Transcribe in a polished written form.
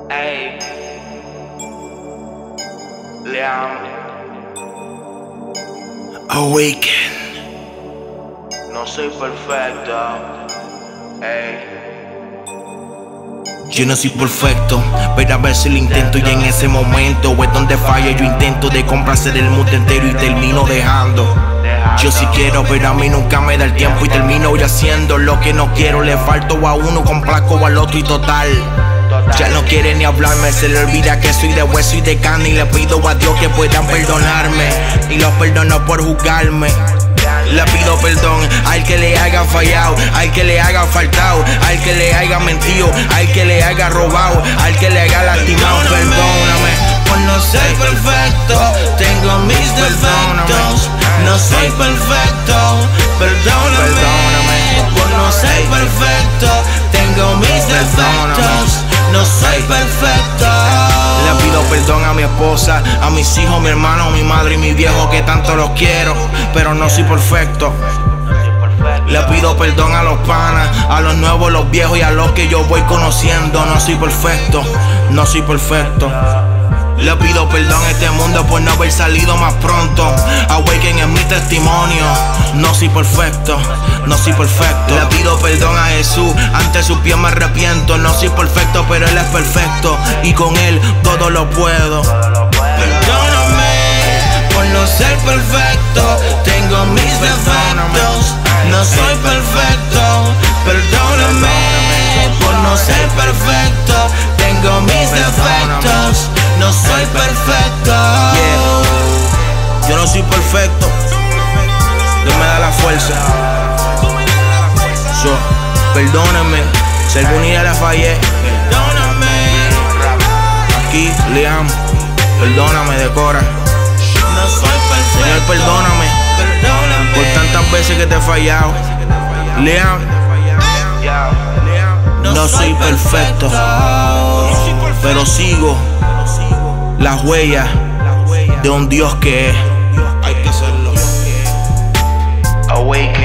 Ey, Liam, Awaken. no soy perfecto. Ey, Yo no soy perfecto, pero a veces lo intento y en ese momento es donde falla. Yo intento de complacer el mundo entero y termino dejando. Yo sí quiero, pero a mí nunca me da el tiempo y termino hoy haciendo lo que no quiero. Le falto a uno, complazco al otro y total. Ya no quiere ni hablarme, se le olvida que soy de hueso y de carne. Y le pido a Dios que puedan perdonarme, y los perdono por juzgarme. Le pido perdón al que le haya fallado, al que le haya faltado, al que le haya mentido, al que le haya robado, al que le haya lastimado. Perdóname por no ser perfecto, tengo mis defectos. No soy perfecto, perdóname por no ser perfecto, tengo mis defectos. No soy perfecto. Le pido perdón a mi esposa, a mis hijos, mi hermano, mi madre y mi viejo que tanto los quiero, pero no soy perfecto. Le pido perdón a los panas, a los nuevos, los viejos y a los que yo voy conociendo. No soy perfecto, no soy perfecto. Le pido perdón a este mundo por no haber salido más pronto. Awaken es mi testimonio. No soy perfecto, no soy perfecto. Le pido perdón a Jesús, ante sus pies me arrepiento. No soy perfecto, pero Él es perfecto y con Él todo lo puedo. Perdóname por no ser perfecto, tengo mis defectos. No soy perfecto, perdóname por no ser perfecto, tengo mis defectos. No soy perfecto. Yo no soy perfecto, Dios me da la fuerza. Perdóname si algún día la fallé. Aquí, Liam, perdóname de cora. Señor, perdóname por tantas veces que te he fallado. Liam, no soy perfecto, pero sigo las huellas de un Dios que es. Hay que serlo. Awaken.